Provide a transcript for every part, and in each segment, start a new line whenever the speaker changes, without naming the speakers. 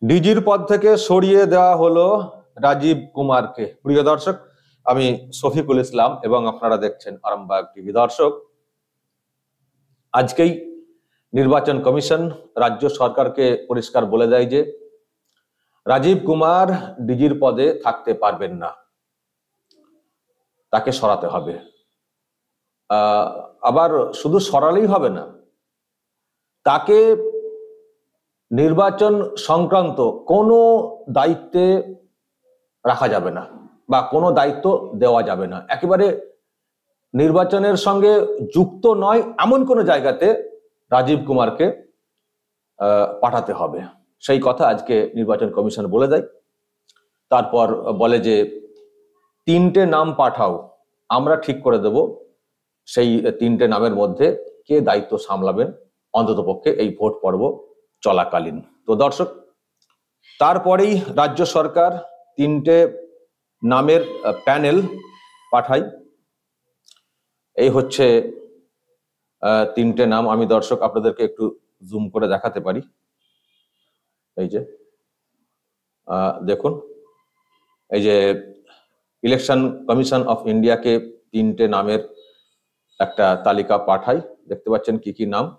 ডিজির পদ থেকে সরিয়ে দেওয়া হলো রাজীব কুমারকে। প্রিয় দর্শক, আমি শফিকুল ইসলাম এবং আপনারা দেখছেন আরামবাগ টিভি। দর্শক, আজকেই নির্বাচন কমিশন রাজ্য সরকারকে পরিষ্কার বলে দেয় যে রাজীব কুমার ডিজির পদে থাকতে পারবেন না, তাকে সরাতে হবে। আবার শুধু সরালেই হবে না, তাকে নির্বাচন সংক্রান্ত কোনো দায়িত্বে রাখা যাবে না বা কোনো দায়িত্ব দেওয়া যাবে না। একেবারে নির্বাচনের সঙ্গে যুক্ত নয় এমন কোনো জায়গাতে রাজীব কুমারকে পাঠাতে হবে, সেই কথা আজকে নির্বাচন কমিশন বলে দেয়। তারপর বলে যে 3টে নাম পাঠাও, আমরা ঠিক করে দেব সেই 3টে নামের মধ্যে কে দায়িত্ব সামলাবেন অন্ততপক্ষে এই ভোট পর্ব চলাকালীন। তো দর্শক, তারপরেই রাজ্য সরকার 3টে নামের প্যানেল পাঠায়। এই হচ্ছে 3টে নাম। আমি দর্শক আপনাদেরকে একটু জুম করে দেখাতে পারি। এই যে দেখুন, এই যে ইলেকশন কমিশন অফ ইন্ডিয়াকে 3টে নামের একটা তালিকা পাঠায়। দেখতে পাচ্ছেন কি কি নাম।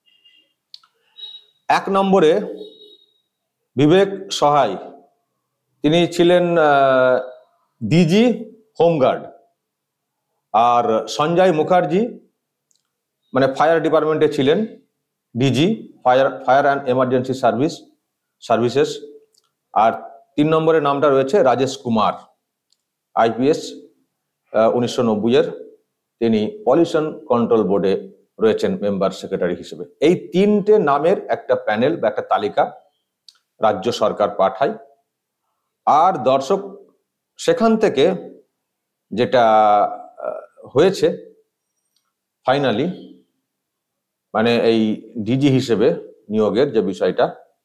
1 নম্বরে বিবেক সহায়, তিনি ছিলেন ডিজি হোমগার্ড। আর সঞ্জয় মুখার্জি মানে ফায়ার ডিপার্টমেন্টে ছিলেন DG fire and emergency services. আর 3 নম্বরের নামটা রয়েছে রাজেশ কুমার, আইপিএস 1990-এর, তিনি পলিউশন কন্ট্রোল বোর্ডে রয়েছেন মেম্বার সেক্রেটারি হিসেবে। এই 3টে নামের একটা প্যানেল বা একটা তালিকা রাজ্য সরকার পাঠায়। আর দর্শক, সেখান থেকে যেটা হয়েছে ফাইনালি, মানে এই ডিজি হিসেবে নিয়োগের যে বিষয়টা,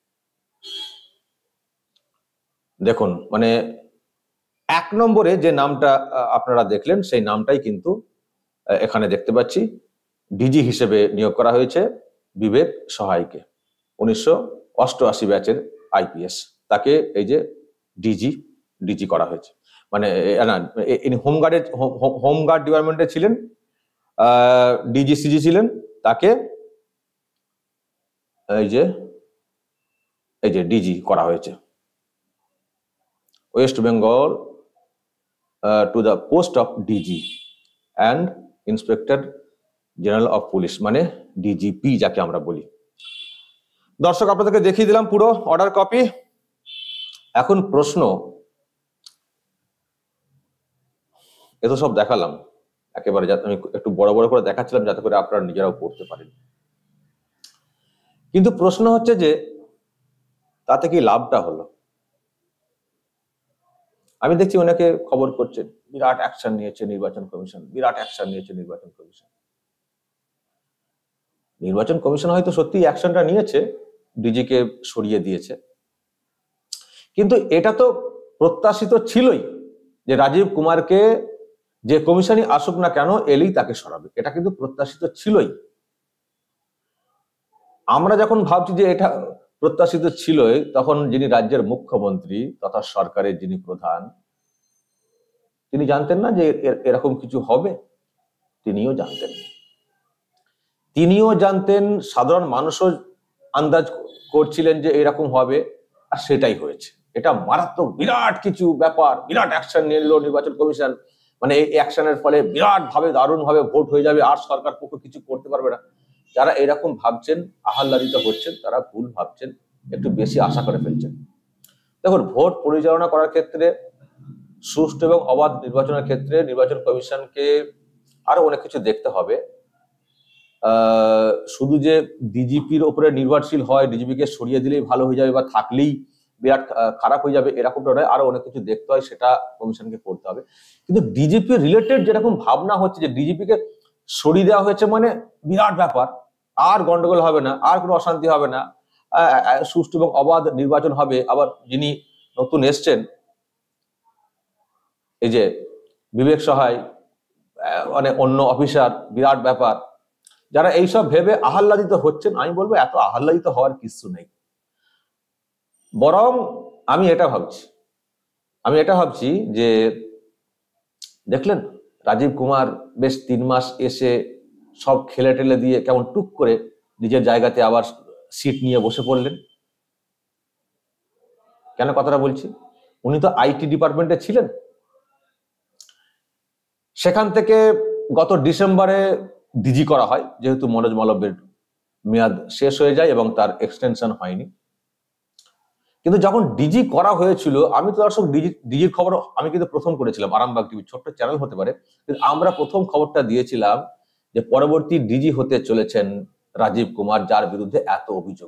দেখুন, মানে 1 নম্বরে যে নামটা আপনারা দেখলেন সেই নামটাই কিন্তু এখানে দেখতে পাচ্ছি। ডিজি হিসেবে নিয়োগ করা হয়েছে বিবেক সহায়কে, 1988 ব্যাচের আইপিএস। তাকে এই যে ডিজি করা হয়েছে। মানে হোমগার্ড ডিপার্টমেন্টে ছিলেন, ডিজিসিজি ছিলেন, তাকে এই যে ডিজি করা হয়েছে। West Bengal to the post of DG and inspector general of police, মানে ডিজিপি যাকে আমরা বলি। দর্শক, আপনাদেরকে দেখিয়ে দিলাম পুরো অর্ডার কপি। এখন প্রশ্ন, এত সব দেখালাম একেবারে, যাতে আমি একটু বড় বড় করে দেখাচ্ছিলাম যাতে করে আপনারা নিজেরাও পড়তে পারেন। কিন্তু প্রশ্ন হচ্ছে যে তাতে কি লাভটা হলো? আমি দেখছি অনেকে খবর করছেন বিরাট অ্যাকশন নিয়েছে নির্বাচন কমিশন, বিরাট অ্যাকশন নিয়েছে নির্বাচন কমিশন। নির্বাচন কমিশন হয়তো সত্যি অ্যাকশনটা নিয়েছে, ডিজিকে সরিয়ে দিয়েছে, কিন্তু এটা তো প্রত্যাশিত ছিলই যে রাজীব কুমারকে যে কমিশনই আসুক না কেন এলেই তাকে সরাবে, এটা কিন্তু প্রত্যাশিত ছিলই। আমরা যখন ভাবছি যে এটা প্রত্যাশিত ছিলই, তখন যিনি রাজ্যের মুখ্যমন্ত্রী তথা সরকারের যিনি প্রধান, তিনি জানতেন না যে এরকম কিছু হবে? তিনিও জানতেন, সাধারণ মানুষও আন্দাজ করছিলেন যে এরকম হবে, আর সেটাই হয়েছে। এটা মারাত্মক বিরাট কিছু ব্যাপার, বিরাট অ্যাকশন নিয়ে নিল নির্বাচন কমিশন। মানে এই অ্যাকশনের ফলে বিরাট ভাবে দারুণ ভাবে ভোট হয়ে যাবে, আর সরকার পক্ষ কিছু করতে পারবে না। যারা এরকম ভাবছেন, আহ্লাদিত হচ্ছেন, তারা ভুল ভাবছেন, একটু বেশি আশা করে ফেলছেন। দেখুন, ভোট পরিচালনা করার ক্ষেত্রে, সুষ্ঠু এবং অবাধ নির্বাচনের ক্ষেত্রে নির্বাচন কমিশনকে আরো অনেক কিছু দেখতে হবে। শুধু যে ডিজিপির উপরে নির্ভরশীল হয়, ডিজিপিকে সরিয়ে দিলেই ভালো হয়ে যাবে বা থাকলেই বিরাট খারাপ হয়ে যাবে, এরকমটা নয়। আরো অনেক কিছু দেখতে হয়, সেটা কমিশনকে করতে হবে। কিন্তু ডিজিপি রিলেটেড যেরকম ভাবনা হচ্ছে যে ডিজিপিকে সরিয়ে দেওয়া হয়েছে মানে বিরাট ব্যাপার, আর গন্ডগোল হবে না, আর কোনো অশান্তি হবে না, সুষ্ঠু এবং অবাধ নির্বাচন হবে। আবার যিনি নতুন এসছেন, এই যে বিবেক সহায়, মানে অন্য অফিসার, বিরাট ব্যাপার। যারা এইসব ভেবে আহ্লাদিত হচ্ছেন, আমি বলবো এত আহ্লাদিত হওয়ার কিছু নেই। বরং আমি এটা ভাবছি যে দেখলেন রাজীব কুমার বেশ 3 মাস এসে সব খেলে টেলে দিয়ে কেমন টুক করে নিজের জায়গাতে আবার সিট নিয়ে বসে পড়লেন। কেন কথাটা বলছি, উনি তো আইটি ডিপার্টমেন্টে ছিলেন, সেখান থেকে গত ডিসেম্বরে ডিজি করা হয়, যেহেতু মনোজ মালব্যের মেয়াদ শেষ হয়ে যায় এবং তার এক্সটেনশন হয়নি। কিন্তু যখন ডিজি করা হয়েছিল, আমি তো দর্শক ডিজির খবর আমি কিন্তু প্রথম করেছিলাম, আরামবাগ টিভি ছোট্ট চ্যানেল হতে পারে, কিন্তু আমরা প্রথম খবরটা দিয়েছিলাম যে পরবর্তী ডিজি হতে চলেছেন রাজীব কুমার, যার বিরুদ্ধে এত অভিযোগ।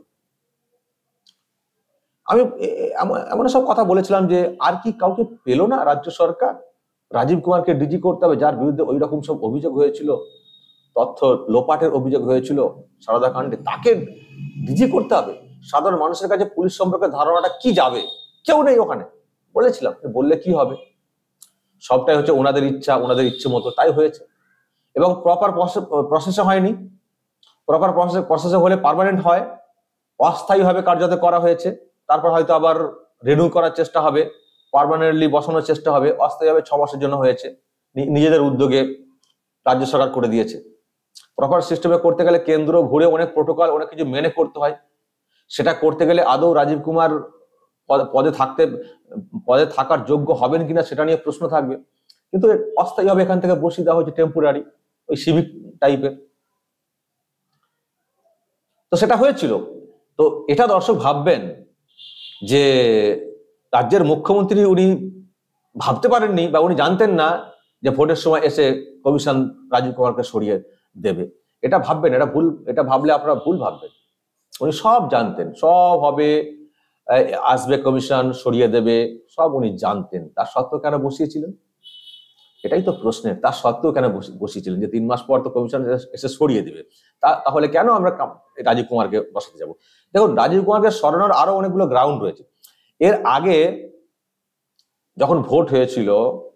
আমি এমন সব কথা বলেছিলাম যে আর কি কাউকে পেল না রাজ্য সরকার, রাজীব কুমারকে ডিজি করতে হবে, যার বিরুদ্ধে ওই রকম সব অভিযোগ হয়েছিল, তথ্য লোপাটের অভিযোগ হয়েছিল সারদা কাণ্ডে, তাকে ডিজি করতে হবে। সাধারণ মানুষের কাছে পুলিশ সম্পর্কে ধারণাটা কি যাবে, কেউ নেই ওখানে। বলেছিলাম বললে কি হবে, সবটাই হচ্ছে ওনাদের ইচ্ছা, ওনাদের ইচ্ছে মতো, তাই হয়েছে। এবং প্রপার প্রসেসে হয়নি, প্রপার প্রসেসে হলে পার্মানেন্ট হয়, অস্থায়ীভাবে কার্যত করা হয়েছে, তারপর হয়তো আবার রিনিউ করার চেষ্টা হবে, পার্মানেন্টলি বসানোর চেষ্টা হবে, অস্থায়ীভাবে 6 মাসের জন্য হয়েছে, নিজেদের উদ্যোগে রাজ্য সরকার করে দিয়েছে। প্রপার সিস্টেমে করতে গেলে কেন্দ্র ঘুরে অনেক প্রোটোকল, অনেক কিছু মেনে করতে হয়, সেটা করতে গেলে আদৌ রাজীব কুমার পদে থাকার যোগ্য হবেন কিনা সেটা নিয়ে প্রশ্ন থাকবে। কিন্তু অস্থায়ীভাবে এখান থেকে বসিয়ে দেওয়া হয়েছে, টেম্পোরারি, ওই সিভিক টাইপের, তো সেটা হয়েছিল। তো এটা দর্শক ভাববেন যে রাজ্যের মুখ্যমন্ত্রী উনি ভাবতে পারেননি বা উনি জানতেন না যে ভোটের সময় এসে কমিশন রাজীব কুমারকে সরিয়ে দেবে, এটা ভাববেন, এটা ভুল, এটা ভাবলে আপনারা ভুল ভাববেন। উনি সব জানতেন, সব হবে, আসবে কমিশন, সরিয়ে দেবে, সব উনি জানতেন, তার সত্ত্বেও কেন বসিয়েছিলেন? এটাই তো প্রশ্নের, তার সত্ত্বেও কেন বসিয়েছিলেন যে 3 মাস পর তো কমিশন এসে সরিয়ে দেবে, তাহলে কেন আমরা রাজীব কুমারকে বসাতে যাব? দেখুন, রাজীব কুমারকে সরানোর আরো অনেকগুলো গ্রাউন্ড রয়েছে। এর আগে যখন ভোট হয়েছিল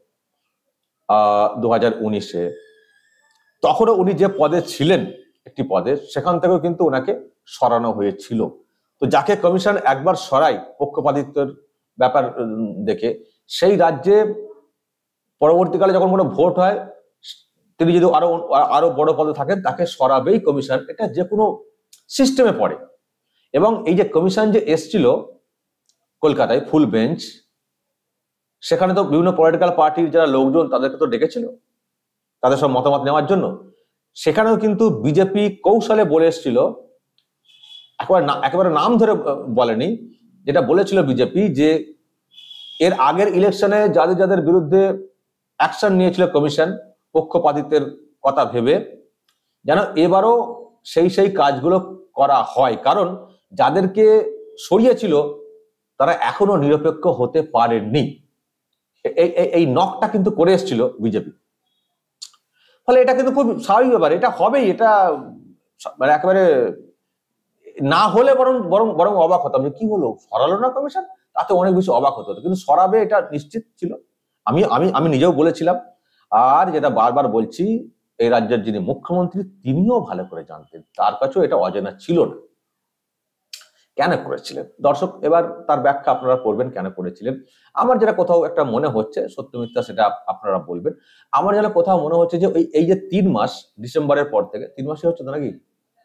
2019-এ, তখনও উনি যে পদে ছিলেন, একটি পদে, সেখান থেকেও কিন্তু ওনাকে সরানো হয়েছিল। তো যাকে কমিশন একবার সরায় পক্ষপাতিত্বের ব্যাপার দেখে, সেই রাজ্যে পরবর্তীকালে যখন কোনো ভোট হয়, তিনি যদি আরো বড় পদে থাকেন, তাকে সরাবেই কমিশন, এটা যে কোনো সিস্টেমে পড়ে। এবং এই যে কমিশন যে এসছিল কলকাতায় ফুল বেঞ্চ, সেখানে তো বিভিন্ন পলিটিক্যাল পার্টির যারা লোকজন, তাদেরকে তো ডেকেছিল তাদের সব মতামত নেওয়ার জন্য। সেখানেও কিন্তু বিজেপি কৌশলে বলে এসেছিল, একেবারে নাম ধরে বলেনি, যেটা বলেছিল বিজেপি, যে এর আগের ইলেকশনে যাদের যাদের বিরুদ্ধে অ্যাকশন নিয়েছিল কমিশন পক্ষপাতিত্বের কথা ভেবে, যেন এবারও সেই কাজগুলো করা হয়, কারণ যাদেরকে সরিয়েছিল তারা এখনো নিরপেক্ষ হতে পারেননি। এই নকটা কিন্তু করে এসেছিল বিজেপি। ফলে এটা কিন্তু খুব স্বাভাবিক ব্যাপার, এটা হবেই, এটা মানে একেবারে না হলে বরং অবাক হতাম যে কি হলো, সরালো না কমিশন, তাতে অনেক বেশি অবাক হতো, কিন্তু সরাবে এটা নিশ্চিত ছিল। আমি নিজেও বলেছিলাম, আর যেটা বারবার বলছি, এই রাজ্যের যিনি মুখ্যমন্ত্রী তিনিও ভালো করে জানতেন, তার কাছেও এটা অজানা ছিল না। কেন করেছিলেন দর্শক, এবার তার ব্যাখ্যা আপনারা করবেন কেন করেছিলেন। আমার যেটা কোথাও একটা মনে হচ্ছে, সত্য মিথ্যা সেটা আপনারা বলবেন, আমার যেটা কোথাও মনে হচ্ছে যে এই যে 3 মাস, ডিসেম্বরের পর থেকে 3 মাসই হচ্ছে তো নাকি,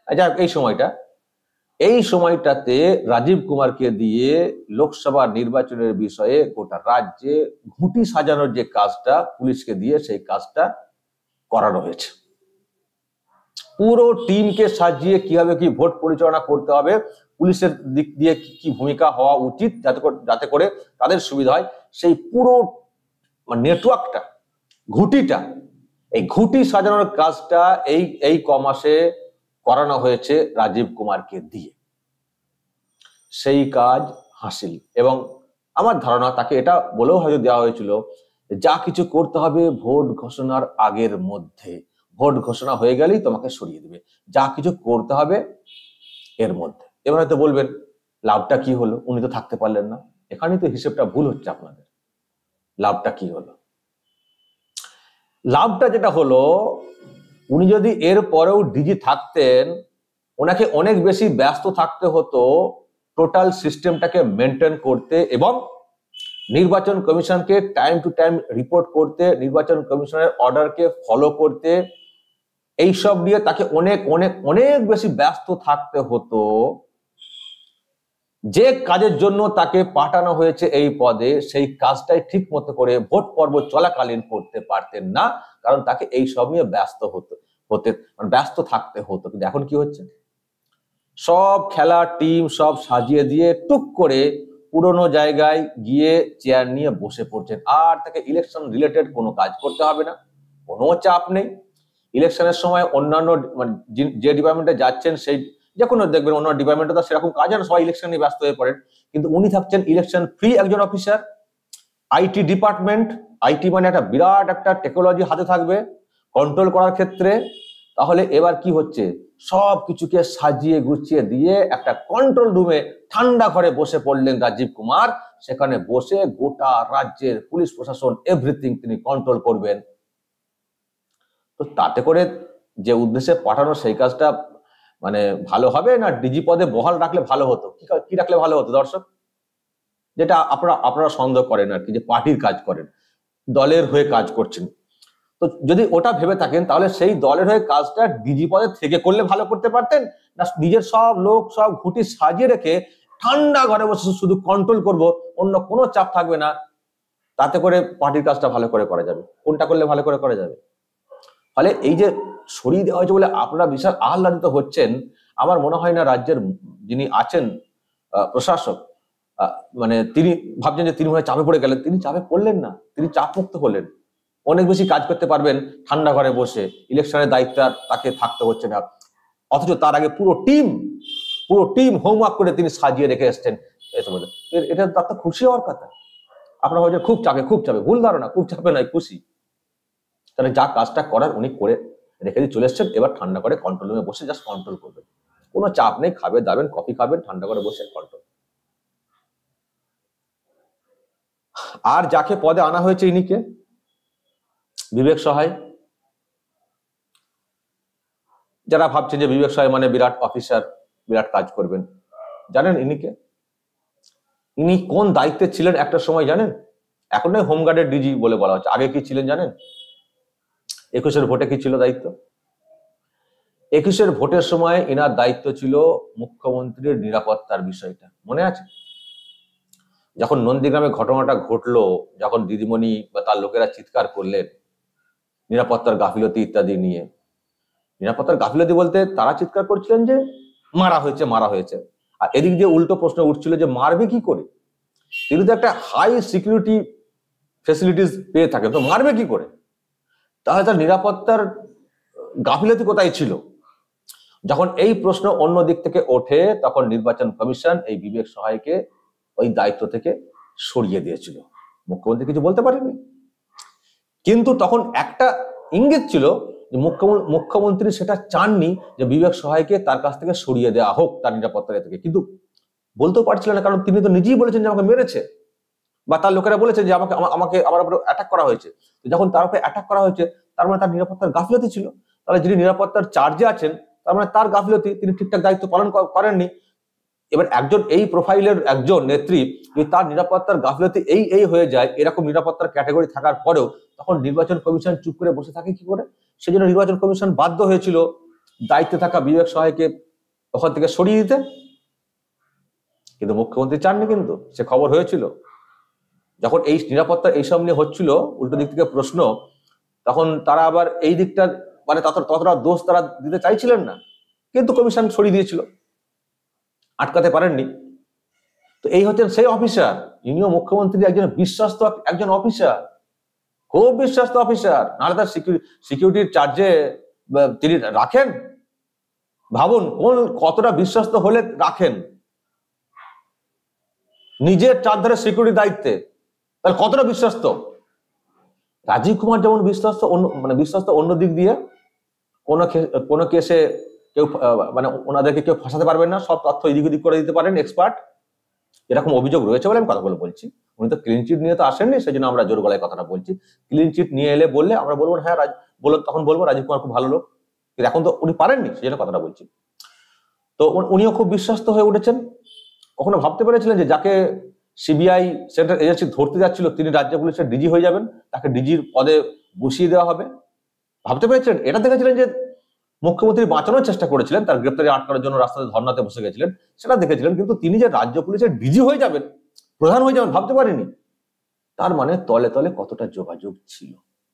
এই সময়টাতে রাজীব কুমারকে দিয়ে লোকসভা নির্বাচনের বিষয়ে গোটা রাজ্যে ঘুঁটি সাজানোর যে কাজটা পুলিশকে দিয়ে, সেই কাজটা করানো হয়েছে। পুরো টিমকে সাজিয়ে কিভাবে কি ভোট পরিচালনা করতে হবে, পুলিশের দিক দিয়ে কি ভূমিকা হওয়া উচিত, যাতে করে তাদের সুবিধা হয়, সেই পুরো নেটওয়ার্কটা, ঘুঁটিটা, এই ঘুঁটি সাজানোর কাজটা এই কমাসে করানো হয়েছে রাজীব কুমারকে দিয়ে। সেই কাজ হাসিল, এবং আমার ধারণা তাকে এটা বলেও হয়তো দেওয়া হয়েছিল, যা কিছু করতে হবে ভোট ঘোষণার আগের মধ্যে, ভোট ঘোষণা হয়ে গেলেই তোমাকে সরিয়ে দেবে, যা কিছু করতে হবে এর মধ্যে। এবার হয়তো বলবেন লাভটা কি হলো, উনি তো থাকতে পারলেন না। এখানেই তো হিসেবটা ভুল হচ্ছে আপনাদের। লাভটা কি হলো? লাভটা যেটা হলো, উনি যদি এর পরেও ডিজি থাকতেন, ওনাকে অনেক বেশি ব্যস্ত থাকতে হতো টোটাল সিস্টেমটাকে মেনটেন করতে এবং নির্বাচন কমিশনকে টাইম টু টাইম রিপোর্ট করতে, নির্বাচন কমিশনের অর্ডারকে ফলো করতে, এইসব নিয়ে তাকে অনেক অনেক অনেক বেশি ব্যস্ত থাকতে হতো। যে কাজের জন্য তাকে পাঠানো হয়েছে এই পদে, সেই কাজটাই ঠিক মতো করে ভোট পর্ব চলাকালীন করতে পারতেন না, কারণ তাকে এই সব নিয়ে ব্যস্ত থাকতে হতো। কিন্তু এখন কি হচ্ছে, সব খেলার টিম সব সাজিয়ে দিয়ে টুক করে পুরনো জায়গায় গিয়ে চেয়ার নিয়ে বসে পড়ছেন, আর তাকে ইলেকশন রিলেটেড কোনো কাজ করতে হবে না, কোনো চাপ নেই। ইলেকশনের সময় অন্যান্য যে ডিপার্টমেন্টে যাচ্ছেন, সেই যে কোনো দেখবেন অন্য ডিপার্টমেন্টে তো সেরকম কাজ হয় না, সবাই ইলেকশন নিয়ে ব্যস্ত হয়ে পড়েন, কিন্তু উনি থাকছেন ইলেকশন ফ্রি একজন অফিসার। আইটি ডিপার্টমেন্ট, আইটি মানে একটা বিরাট একটা টেকনোলজি হাতে থাকবে কন্ট্রোল করার ক্ষেত্রে। তাহলে এবার কি হচ্ছে, সব কিছুকে সাজিয়ে গুছিয়ে দিয়ে একটা কন্ট্রোল রুমে ঠান্ডা ঘরে বসে পড়লেন রাজীব কুমার। সেখানে বসে গোটা রাজ্যের পুলিশ প্রশাসন এভরিথিং তিনি কন্ট্রোল করবেন। তো তাতে করে যে উদ্দেশ্যে পাঠানো সেই কাজটা মানে ভালো হবে না ডিজি পদে বহাল রাখলে ভালো হতো? কি রাখলে ভালো হতো দর্শক? যেটা আপনারা সন্দেহ করেন আর কি, যে পার্টির কাজ করেন, দলের হয়ে কাজ করছেন, তো যদি ওটা ভেবে থাকেন তাহলে সেই দলের হয়ে কাজটা ডিজি পদে থেকে করলে ভালো করতে পারতেন না নিজের সব লোক সব ঘুঁটি সাজিয়ে রেখে ঠান্ডা ঘরে বসে শুধু কন্ট্রোল করব, অন্য কোনো চাপ থাকবে না, তাতে করে পার্টির কাজটা ভালো করে করা যাবে? কোনটা করলে ভালো করে করা যাবে? ফলে এই যে সরিয়ে দেওয়া হয়েছে বলে আপনারা বিশাল আহ্লাদিত হচ্ছেন, আমার মনে হয় না রাজ্যের যিনি আছেন প্রশাসক, মানে তিনি ভাবছেন যে তিনি মনে হয় চাপে পড়ে গেলেন। তিনি চাপে পড়লেন না, তিনি চাপ মুক্ত হলেন, অনেক বেশি কাজ করতে পারবেন ঠান্ডা ঘরে বসে, ইলেকশনের দায়িত্ব তাকে থাকতে হচ্ছে না। অথচ তার আগে পুরো টিম হোমওয়ার্ক করে তিনি সাজিয়ে রেখে এসছেন। এটা তার তো খুশি হওয়ার কথা। আপনারা হয়তো খুব চাপে, ভুল ধারণা, খুব চাপে নয়, খুশি। তাহলে যা কাজটা করার উনি করে রেখে দিয়ে চলে এসছেন, এবার ঠান্ডা করে কন্ট্রোল রুমে বসে জাস্ট কন্ট্রোল করবেন, কোনো চাপ নেই, দাবেন কফি খাবেন, ঠান্ডা করে বসে কন্ট্রোল। আর যাকে পদে আনা হয়েছে ইনি কে? বিবেক সহায়। যারা ভাবছেন যে বিবেক সহায় মানে বিরাট অফিসার, বিরাট কাজ করবেন, জানেন ইনি কে? ইনি কোন দায়িত্বে ছিলেন একটা সময় জানেন? এখন নয় হোমগার্ডের ডিজি বলে বলা হচ্ছে, আগে কি ছিলেন জানেন? 21-এর ভোটে কি ছিল দায়িত্ব? 21-এর ভোটের সময় ইনার দায়িত্ব ছিল মুখ্যমন্ত্রীর নিরাপত্তার বিষয়টা, মনে আছে? যখন নন্দীগ্রামে ঘটনাটা ঘটলো, যখন দিদিমণি বা তার লোকেরা চিৎকার করলেন নিরাপত্তার গাফিলতি ইত্যাদি নিয়ে, নিরাপত্তার গাফিলতি বলতে তারা চিৎকার করছিলেন যে মারা হয়েছে, আর এদিক দিয়ে উল্টো প্রশ্ন উঠছিল যে মারবে কি করে? তিনি তো একটা হাই সিকিউরিটি ফেসিলিটিস পেয়ে থাকেন, তো মারবে কি করে? তাহলে তার নিরাপত্তার গাফিলতি কোথায় ছিল? যখন এই প্রশ্ন অন্য দিক থেকে ওঠে, তখন নির্বাচন কমিশন এই বিবেক সহায়কে ওই দায়িত্ব থেকে সরিয়ে দিয়েছিল। মুখ্যমন্ত্রী কিছু বলতে পারেননি, কিন্তু তখন একটা ইঙ্গিত ছিল যে মুখ্যমন্ত্রী সেটা চাননি যে বিবেক সহায়কে তার কাছ থেকে সরিয়ে দেওয়া হোক তার নিরাপত্তা থেকে, কিন্তু বলতেও পারছিলেন না, কারণ তিনি তো নিজেই বলেছেন যে আমাকে মেরেছে, বা তার লোকেরা বলেছেন যে আমার উপর অ্যাটাক করা হয়েছে। তো যখন তার উপরে অ্যাটাক করা হয়েছে, তার মানে তার নিরাপত্তার গাফিলতি ছিল। তাহলে যিনি নিরাপত্তার চার্জে আছেন, তার মানে তার গাফিলতি, তিনি ঠিকঠাক দায়িত্ব পালন করেননি। এবার একজন এই প্রোফাইলের একজন নেত্রী যদি তার নিরাপত্তার গাফিলতি এই হয়ে যায়, এরকম নিরাপত্তার ক্যাটাগরি থাকার পরেও, তখন নির্বাচন কমিশন চুপ করে বসে থাকে কি করে? সেজন্য নির্বাচন কমিশন বাধ্য হয়েছিল দায়িত্বে থাকা বিবেক সহায়কে ওখান থেকে সরিয়ে দিতে, কিন্তু মুখ্যমন্ত্রী চাননি। কিন্তু সে খবর হয়েছিল যখন এই নিরাপত্তা এইসব নিয়ে হচ্ছিল, উল্টো দিক থেকে প্রশ্ন, তখন তারা আবার এই দিকটার মানে ততটা দোষ তারা দিতে চাইছিলেন না, কিন্তু কমিশন সরিয়ে দিয়েছিল, আটকাতে পারেননি। তো এই হচ্ছেন সেই অফিসার, ইনিও মুখ্যমন্ত্রী একজন বিশ্বস্ত একজন অফিসার, খুব বিশ্বস্ত অফিসার, নাহলে তার সিকিউরিটির চার্জে তিনি রাখেন? ভাবুন কতটা বিশ্বস্ত হলে রাখেন নিজের চারধারে সিকিউরিটি দায়িত্বে, তাহলে কতটা বিশ্বস্ত। রাজীব কুমার যেমন বিশ্বস্ত অন্য দিক দিয়ে, কোনো কেসে কেউ মানে ওনাদেরকে কেউ ফাঁসাতে পারবেন না, সব তথ্য এদিক ওদিক করে দিতে পারেন, এক্সপার্ট, এরকম অভিযোগ রয়েছে বলে আমি কথাগুলো বলছি। উনি তো ক্লিন চিট নিয়ে তো আসেননি, সেই জন্য আমরা জোর গলায় কথাটা বলছি। ক্লিন চিট নিয়ে এলে বললে আমরা বলবো হ্যাঁ তখন বলবো রাজীব কুমার খুব ভালো লোক, কিন্তু এখন তো উনি পারেননি, সেই জন্য কথাটা বলছি। তো উনিও খুব বিশ্বস্ত হয়ে উঠেছেন, কখনো ভাবতে পেরেছিলেন যে যাকে সিবিআই সেন্ট্রাল এজেন্সি ধরতে যাচ্ছিল তিনি রাজ্য পুলিশের ডিজি হয়ে যাবেন, তাকে ডিজির পদে বসিয়ে দেওয়া হবে? ভাবতে পেরেছিলেন? এটা দেখেছিলেন যে মুখ্যমন্ত্রী বাঁচানোর চেষ্টা করেছিলেন, তার গ্রেপ্তারি আটকানোর জন্য রাস্তাতে ধর্নাতে বসে গেছিলেন, সেটা দেখেছিলেন, কিন্তু তিনি যে রাজ্য পুলিশের ডিজি হয়ে যাবেন, প্রধান হয়ে যাবেন, ভাবতে পারেনি। তার মানে তলে তলে কতটা যোগাযোগ ছিল,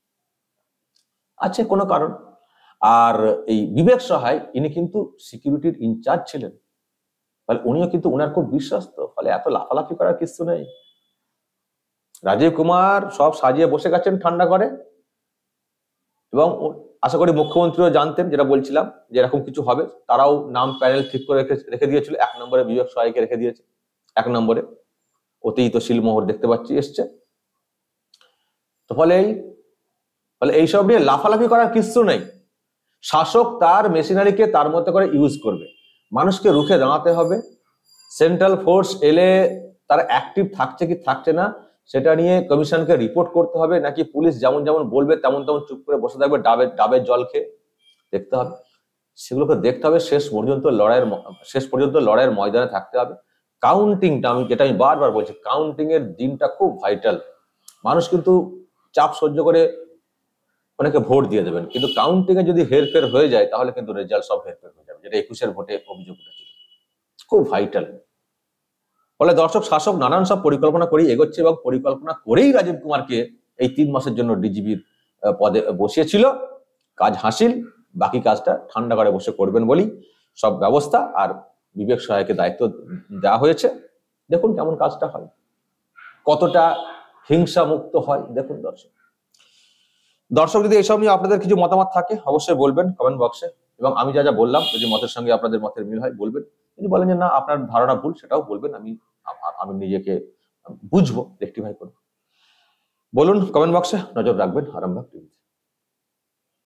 আছে কোনো কারণ। আর এই বিবেক সহায় ইনি কিন্তু সিকিউরিটির ইনচার্জ ছিলেন, ফলে উনিও কিন্তু উনার খুব বিশ্বস্ত, ফলে এত লাফালাফি করার কিছু নেই। রাজীব কুমার সব সাজিয়ে বসে গেছেন ঠান্ডা করে, এবং আশা করি মুখ্যমন্ত্রীও জানতেন, যেটা বলছিলাম যে এরকম কিছু হবে, তারাও নাম প্যানেল ঠিক করে রেখে দিয়েছিল। 1 নম্বরে বিবেক সহায়কে রেখে দিয়েছে, 1 নম্বরে অতীত শিলমোহর দেখতে পাচ্ছি এসছে। তো ফলে এইসব নিয়ে লাফালাফি করার কিছু নেই। শাসক তার মেশিনারিকে তার মতো করে ইউজ করবে, মানুষকে রুখে দাঁড়াতে হবে। সেন্ট্রাল ফোর্স এলে তারা অ্যাক্টিভ থাকছে কি থাকছে না সেটা নিয়ে কমিশনকে রিপোর্ট করতে হবে, নাকি পুলিশ যেমন যেমন বলবে তেমন তেমন চুপ করে বসে থাকবে ডাবের জল খেয়ে, দেখতে হবে। সেগুলোকে দেখতে হবে, শেষ পর্যন্ত লড়াইয়ের ময়দানে থাকতে হবে। কাউন্টিংটা, যেটা আমি বারবার বলছি, কাউন্টিং এর দিনটা খুব ভাইটাল। মানুষ কিন্তু চাপ সহ্য করে অনেকে ভোট দিয়ে দেবেন, কিন্তু কাউন্টিং এ যদি হেরফের হয়ে যায় তাহলে কিন্তু রেজাল্ট সব হেরফের হয়ে যাবে, যেটা 21-এর ভোটে অভিযোগ উঠেছিল। খুব ভাইটাল। ফলে দর্শক, শাসক নানান সব পরিকল্পনা করেই এগোচ্ছে, এবং পরিকল্পনা করেই রাজীব কুমারকে এই 3 মাসের জন্য ডিজিবির পদে বসিয়েছিল। কাজ হাসিল, বাকি কাজটা ঠান্ডা করে বসে করবেন বলেই সব ব্যবস্থা। আর বিবেক সহায়কে দায়িত্ব দেওয়া হয়েছে, দেখুন কেমন কাজটা হয়, কতটা হিংসা মুক্ত হয় দেখুন। দর্শক যদি এসব নিয়ে আপনাদের কিছু মতামত থাকে অবশ্যই বলবেন কমেন্ট বক্সে, এবং আমি যা যা বললাম যদি মতের সঙ্গে আপনাদের মতের মিল হয় বলবেন, যদি বলেন যে না আপনার ধারণা ভুল সেটাও বলবেন, আমি নিজেকে বুঝবো, রেকটিফাই করবো। বলুন কমেন্ট বক্সে, নজর রাখবেন আরামবাগ টিভিতে।